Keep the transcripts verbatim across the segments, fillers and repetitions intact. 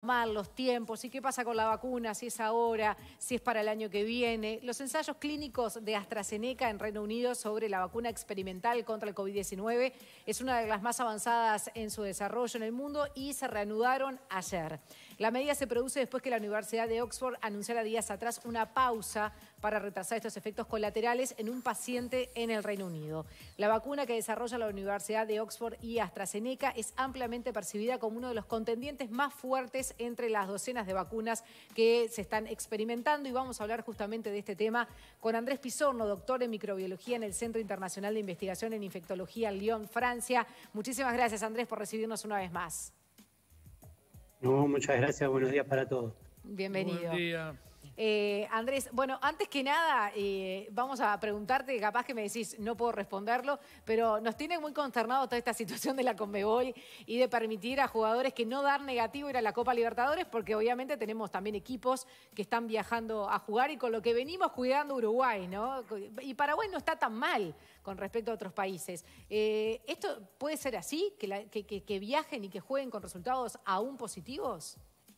mal, los tiempos, y qué pasa con la vacuna, si es ahora, si es para el año que viene. Los ensayos clínicos de AstraZeneca en Reino Unido sobre la vacuna experimental contra el COVID diecinueve es una de las más avanzadas en su desarrollo en el mundo y se reanudaron ayer. La medida se produce después que la Universidad de Oxford anunciara días atrás una pausa para retrasar estos efectos colaterales en un paciente en el Reino Unido. La vacuna que desarrolla la Universidad de Oxford y AstraZeneca es ampliamente percibida como uno de los contendientes más fuertes entre las docenas de vacunas que se están experimentando, y vamos a hablar justamente de este tema con Andrés Pizorno, doctor en microbiología en el Centro Internacional de Investigación en Infectología en Lyon, Francia. Muchísimas gracias, Andrés, por recibirnos una vez más. No, muchas gracias, buenos días para todos. Bienvenido. Buen día. Eh, Andrés, bueno, antes que nada, eh, vamos a preguntarte, capaz que me decís, no puedo responderlo, pero nos tiene muy consternado toda esta situación de la Conmebol y de permitir a jugadores que no dar negativo ir a la Copa Libertadores, porque obviamente tenemos también equipos que están viajando a jugar y con lo que venimos cuidando Uruguay, ¿no? Y Paraguay no está tan mal con respecto a otros países. Eh, ¿Esto puede ser así? ¿Que, la, que, que, que viajen y que jueguen con resultados aún positivos?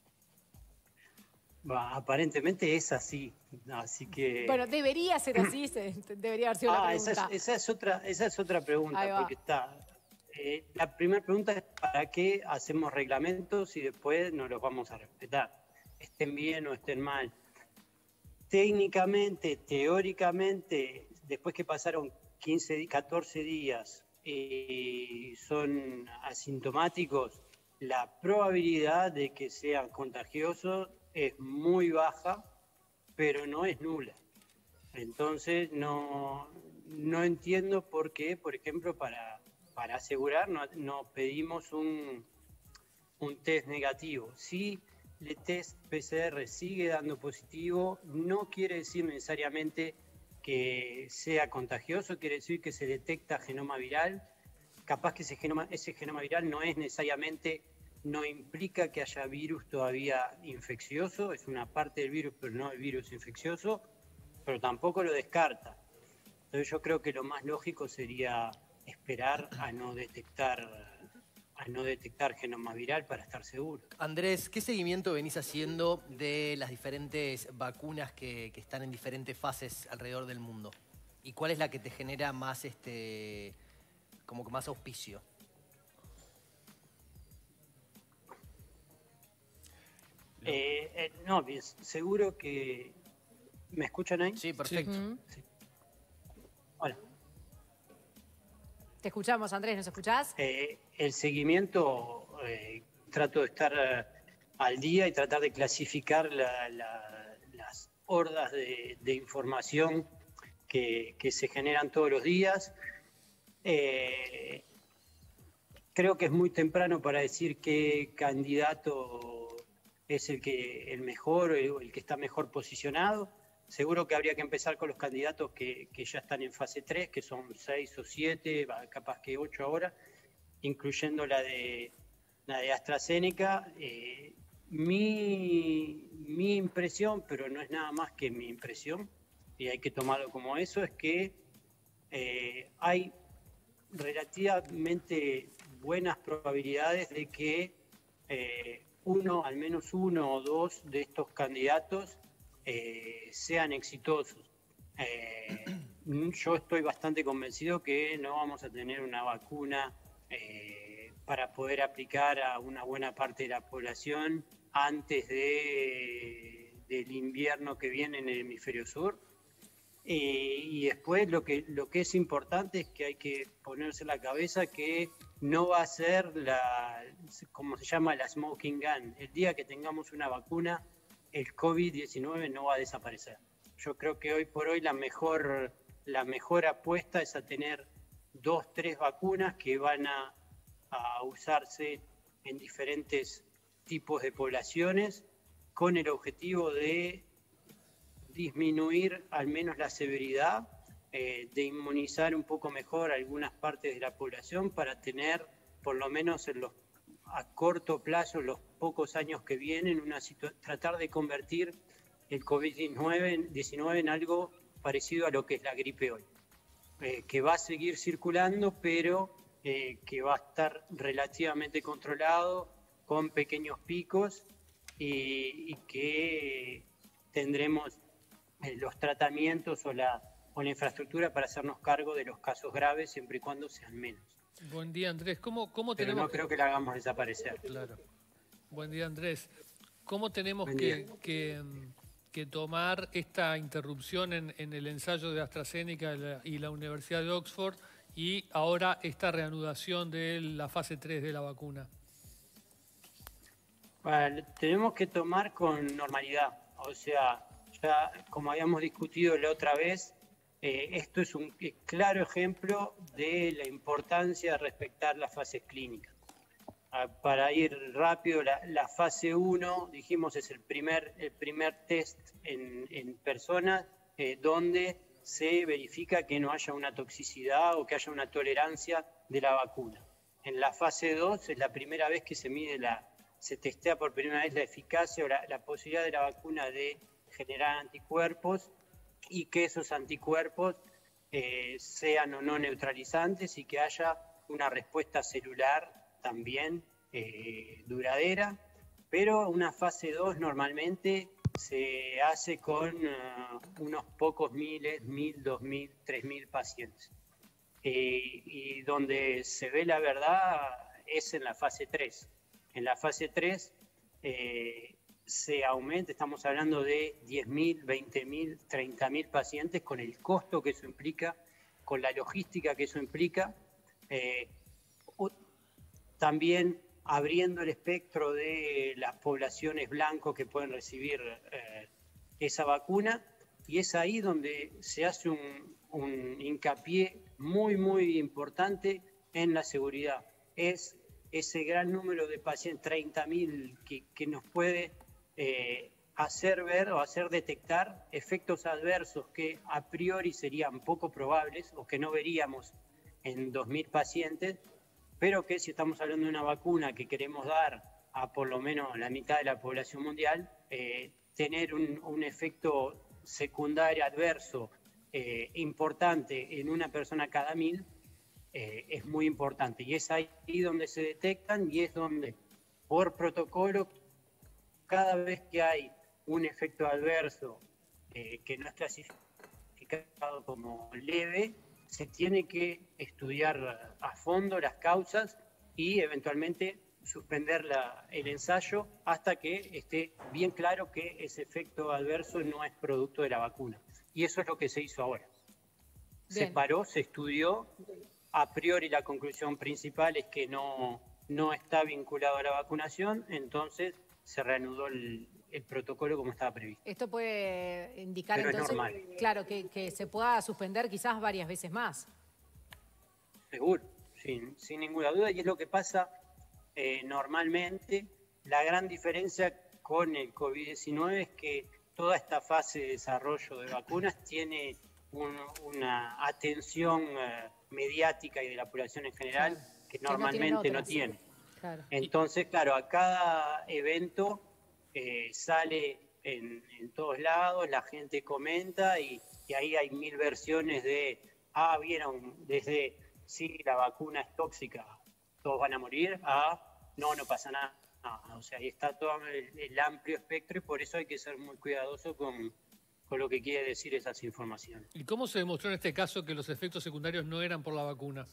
Bah, aparentemente es así, así que... Bueno, debería ser así, se, debería haber sido ah, la pregunta. Esa es, esa es otra, esa es otra pregunta, porque está... Eh, la primera pregunta es ¿para qué hacemos reglamentos y después no los vamos a respetar? Estén bien o estén mal. Técnicamente, teóricamente, después que pasaron quince, catorce días y son asintomáticos, la probabilidad de que sean contagiosos es muy baja, pero no es nula. Entonces no, no entiendo por qué, por ejemplo, para, para asegurar no, no pedimos un, un test negativo. Si el test P C R sigue dando positivo, no quiere decir necesariamente que sea contagioso, quiere decir que se detecta genoma viral. Capaz que ese genoma, ese genoma viral no es necesariamente... no implica que haya virus todavía infeccioso, es una parte del virus, pero no el virus infeccioso, pero tampoco lo descarta. Entonces yo creo que lo más lógico sería esperar a no detectar, a no detectar genoma viral para estar seguro. Andrés, ¿qué seguimiento venís haciendo de las diferentes vacunas que, que están en diferentes fases alrededor del mundo? ¿Y cuál es la que te genera más, este, como que más auspicio? Eh, eh, no, bien, seguro que... ¿Me escuchan ahí? Sí, perfecto. Sí. Sí. Hola. Te escuchamos, Andrés, ¿nos escuchás? Eh, el seguimiento, eh, trato de estar eh, al día y tratar de clasificar la, la, las hordas de, de información que, que se generan todos los días. Eh, creo que es muy temprano para decir qué candidato es el que el mejor, el, el que está mejor posicionado. Seguro que habría que empezar con los candidatos que, que ya están en fase tres, que son seis o siete, capaz que ocho ahora, incluyendo la de, la de AstraZeneca. Eh, mi, mi impresión, pero no es nada más que mi impresión, y hay que tomarlo como eso, es que eh, hay relativamente buenas probabilidades de que eh, uno, al menos uno o dos de estos candidatos eh, sean exitosos. Eh, yo estoy bastante convencido que no vamos a tener una vacuna eh, para poder aplicar a una buena parte de la población antes de, del invierno que viene en el hemisferio sur. Eh, y después lo que, lo que es importante es que hay que ponerse en la cabeza que no va a ser la, como se llama, la smoking gun. El día que tengamos una vacuna, el COVID diecinueve no va a desaparecer. Yo creo que hoy por hoy la mejor, la mejor apuesta es a tener dos, tres vacunas que van a, a usarse en diferentes tipos de poblaciones con el objetivo de disminuir al menos la severidad, eh, de inmunizar un poco mejor algunas partes de la población para tener, por lo menos en los, a corto plazo, los pocos años que vienen, una tratar de convertir el COVID diecinueve en algo parecido a lo que es la gripe hoy, eh, que va a seguir circulando, pero eh, que va a estar relativamente controlado, con pequeños picos, y, y que tendremos eh, los tratamientos o la, o la infraestructura para hacernos cargo de los casos graves siempre y cuando sean menos. Buen día, Andrés. ¿Cómo, cómo Pero tenemos no creo que la hagamos desaparecer. Claro. Buen día, Andrés. ¿Cómo tenemos que, que, que tomar esta interrupción en, en el ensayo de AstraZeneca y la, y la Universidad de Oxford y ahora esta reanudación de la fase tres de la vacuna? Bueno, tenemos que tomar con normalidad. O sea, ya como habíamos discutido la otra vez, eh, esto es un claro ejemplo de la importancia de respetar las fases clínicas. Para ir rápido, la, la fase uno, dijimos, es el primer, el primer test en, en personas eh, donde se verifica que no haya una toxicidad o que haya una tolerancia de la vacuna. En la fase dos es la primera vez que se mide la, se testea por primera vez la eficacia o la, la posibilidad de la vacuna de generar anticuerpos y que esos anticuerpos eh, sean o no neutralizantes y que haya una respuesta celular también eh, duradera, pero una fase dos normalmente se hace con uh, unos pocos miles, mil, dos mil, tres mil pacientes. Eh, y donde se ve la verdad es en la fase tres. En la fase tres eh, se aumenta, estamos hablando de diez mil, veinte mil, treinta mil pacientes con el costo que eso implica, con la logística que eso implica. Eh, También abriendo el espectro de las poblaciones blancos que pueden recibir eh, esa vacuna, y es ahí donde se hace un, un hincapié muy, muy importante en la seguridad. Es ese gran número de pacientes, treinta mil, que, que nos puede eh, hacer ver o hacer detectar efectos adversos que a priori serían poco probables o que no veríamos en dos mil pacientes, pero que si estamos hablando de una vacuna que queremos dar a por lo menos la mitad de la población mundial, eh, tener un, un efecto secundario adverso eh, importante en una persona cada mil eh, es muy importante. Y es ahí donde se detectan y es donde, por protocolo, cada vez que hay un efecto adverso eh, que no es clasificado como leve, se tiene que estudiar a fondo las causas y eventualmente suspender la, el ensayo hasta que esté bien claro que ese efecto adverso no es producto de la vacuna. Y eso es lo que se hizo ahora. Bien. Se paró, se estudió. A priori la conclusión principal es que no, no está vinculado a la vacunación, entonces se reanudó el, el protocolo como estaba previsto. Esto puede indicar Pero entonces, es normal. Claro, que, que se pueda suspender quizás varias veces más. Seguro, sin, sin ninguna duda, y es lo que pasa eh, normalmente. La gran diferencia con el COVID diecinueve es que toda esta fase de desarrollo de vacunas tiene un, una atención eh, mediática y de la población en general claro, que normalmente no, no tiene. Claro. Entonces, claro, a cada evento eh, sale en, en todos lados, la gente comenta y, y ahí hay mil versiones de, ah, vieron, desde, sí, la vacuna es tóxica, todos van a morir, a, no, no pasa nada. No, o sea, ahí está todo el, el amplio espectro y por eso hay que ser muy cuidadoso con, con lo que quiere decir esas informaciones. ¿Y cómo se demostró en este caso que los efectos secundarios no eran por la vacuna?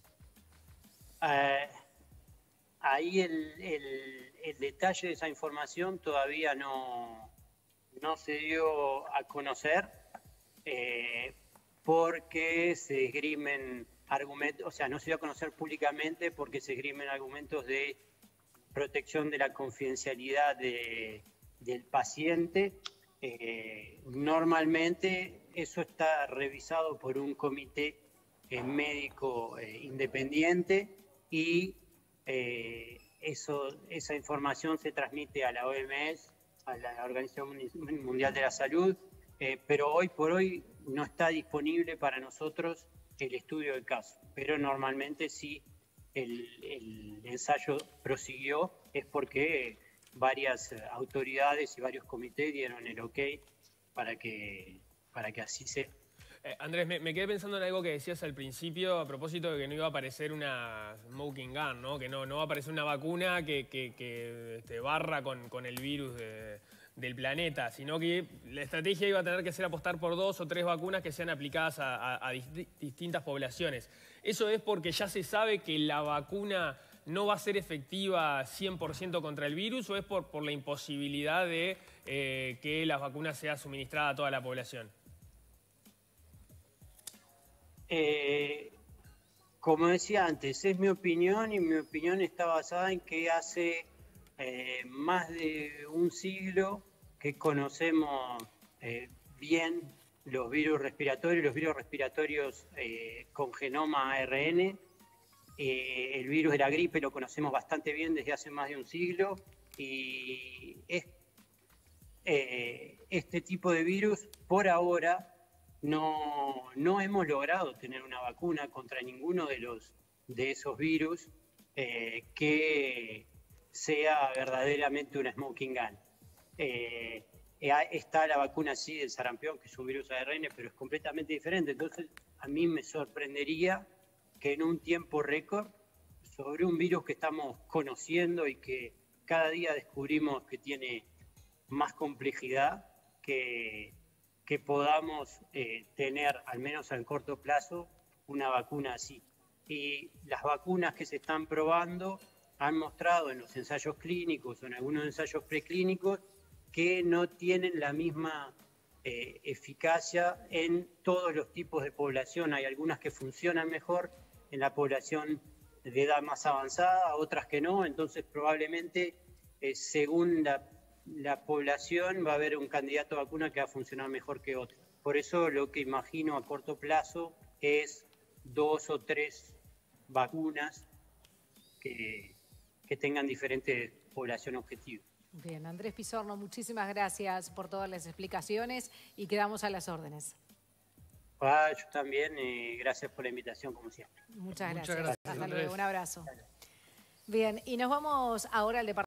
Eh, ahí el, el, el detalle de esa información todavía no, no se dio a conocer eh, porque se esgrimen argumentos, o sea, no se dio a conocer públicamente porque se esgrimen argumentos de protección de la confidencialidad de, del paciente. Eh, normalmente eso está revisado por un comité eh, médico eh, independiente y eh, eso, esa información se transmite a la O M S, a la Organización Mundial de la Salud, eh, pero hoy por hoy no está disponible para nosotros el estudio del caso, pero normalmente sí el, el ensayo prosiguió, es porque varias autoridades y varios comités dieron el ok para que, para que así sea. Eh, Andrés, me, me quedé pensando en algo que decías al principio a propósito de que no iba a aparecer una smoking gun, ¿no? Que no, no va a aparecer una vacuna que, que, que este, barra con, con el virus de, del planeta, sino que la estrategia iba a tener que ser apostar por dos o tres vacunas que sean aplicadas a, a, a dist- distintas poblaciones. ¿Eso es porque ya se sabe que la vacuna no va a ser efectiva cien por ciento contra el virus o es por, por la imposibilidad de eh, que la vacuna sea suministrada a toda la población? Eh, como decía antes, es mi opinión y mi opinión está basada en que hace eh, más de un siglo que conocemos eh, bien los virus respiratorios, los virus respiratorios eh, con genoma A R N. Eh, el virus de la gripe lo conocemos bastante bien desde hace más de un siglo y es, eh, este tipo de virus por ahora no, no hemos logrado tener una vacuna contra ninguno de, los, de esos virus eh, que sea verdaderamente una smoking gun. Eh, está la vacuna sí del sarampión, que es un virus A R N, pero es completamente diferente. Entonces, a mí me sorprendería que en un tiempo récord, sobre un virus que estamos conociendo y que cada día descubrimos que tiene más complejidad, que, que podamos eh, tener, al menos al corto plazo, una vacuna así. Y las vacunas que se están probando han mostrado en los ensayos clínicos o en algunos ensayos preclínicos que no tienen la misma eh, eficacia en todos los tipos de población. Hay algunas que funcionan mejor en la población de edad más avanzada, otras que no, entonces probablemente eh, según la, la población va a haber un candidato a vacuna que va a funcionar mejor que otro. Por eso lo que imagino a corto plazo es dos o tres vacunas que, que tengan diferente población objetivo. Bien, Andrés Pizorno, muchísimas gracias por todas las explicaciones y quedamos a las órdenes. Ah, yo también, eh, gracias por la invitación, como siempre. Muchas gracias. Muchas gracias, Hasta Andrés. luego, un abrazo. Bien, y nos vamos ahora al departamento.